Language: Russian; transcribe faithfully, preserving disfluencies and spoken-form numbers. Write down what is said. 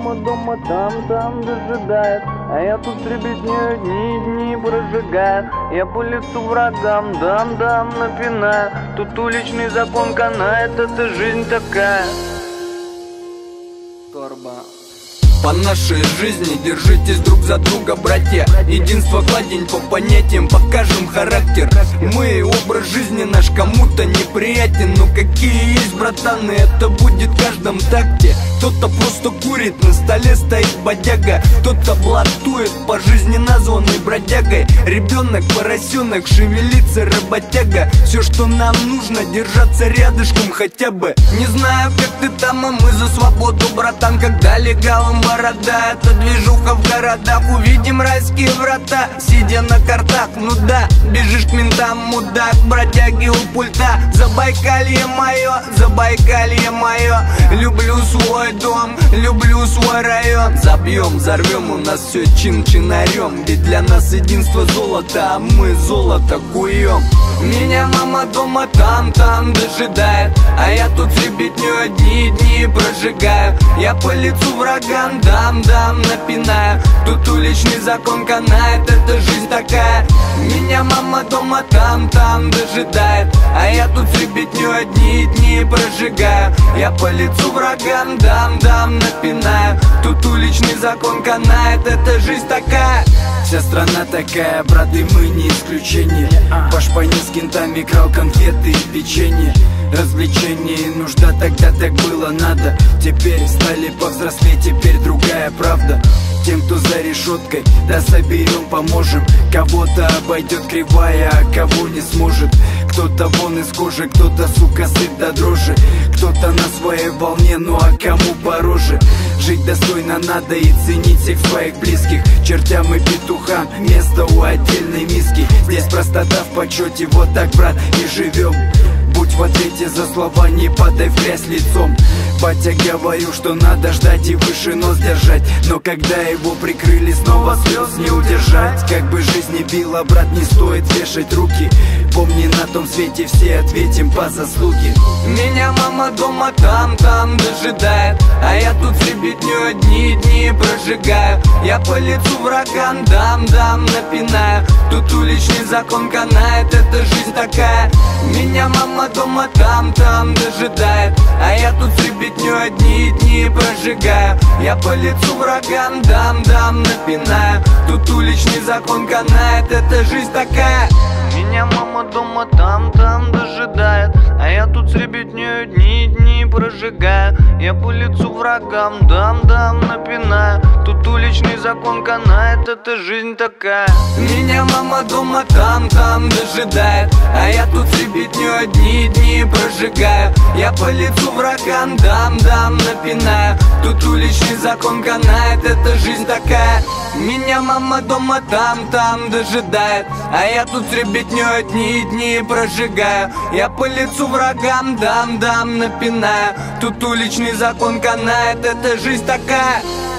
мама дома там, там дожидает, а я тут с ребятней дни, дни прожигаю. Я по лицу врагам дам-дам напинаю. Тут уличный закон канает, это жизнь такая. Торба. По нашей жизни держитесь друг за друга, братья. Единство гладень по понятиям, покажем характер. Мы, образ жизни наш кому-то неприятен, но какие есть братаны, это будет в каждом такте. Кто-то просто курит, на столе стоит бодяга, кто-то блатует, по жизни названный бродягой. Ребенок, поросенок, шевелится работяга. Все, что нам нужно, держаться рядышком хотя бы. Не знаю, как ты там, а мы за свободу, братан. Когда легалом борода, это движуха в городах. Увидим райские врата, сидя на картах. Ну да, бежишь к ментам, мудак, бродяги у пульта. Забайкалье мое, Забайкалье мое. Люблю свой дом, люблю свой район. Забьем, взорвем, у нас все чин-чинарем. Ведь для нас единство золото, а мы золото куем. Меня мама дома там-там дожидает, а я тут с ребятней дни-дни прожигаю. Я по лицу врагам дам-дам напинаю. Тут уличный закон канает, это жизнь такая. Меня мама дома там-там дожидает, а я тут с ребятней дни-дни прожигаю. Я по лицу врагам дам-дам напинаю. Тут уличный закон канает, это жизнь такая. Вся страна такая, брат, и мы не исключение. Пашпани с кентами крал конфеты и печенье. Развлечение и нужда, тогда так было надо. Теперь стали повзрослеть, теперь другая правда. Тем, кто за решеткой, да соберем, поможем. Кого-то обойдет кривая, а кого не сможет. Кто-то вон из кожи, кто-то, сука, сыт до дрожи. Кто-то на своей волне, ну а кому пороже. Жить достойно надо и ценить всех своих близких. Чертям и петухам место у отдельной миски. Здесь простота в почете, вот так, брат, и живем. Будь в ответе за слова, не падай в грязь лицом. Батя говорил, что надо ждать и выше нос держать, но когда его прикрыли, снова слез не удержать. Как бы жизнь не била, брат, не стоит вешать руки. Помни, на том свете все ответим по заслуге. Меня мама дома там-там дожидает, а я тут с ребятней дни-дни прожигаю. Я по лицу врагам дам-дам напинаю. Тут уличный закон канает, это жизнь такая. Меня мама дома там-там дожидает, а я тут с ребятней дни-дни прожигаю. Я по лицу врагам дам-дам напинаю. Тут уличный закон канает, это жизнь такая. Меня мама дома там-там дожидает, а я тут с ребятней дни-дни прожигаю. Я по лицу врагам дам-дам напинаю. Тут уличный закон канает, это жизнь такая. Меня мама дома там-там дожидает, а я тут с ребятней дни-дни прожигаю. Я по лицу врагам дам-дам напинаю. Тут уличный закон канает, это жизнь такая. Меня мама дома там-там дожидает, а я тут с ребятней дни-дни прожигаю. Я по лицу врагам дам-дам напинаю. Тут уличный закон канает, это жизнь такая.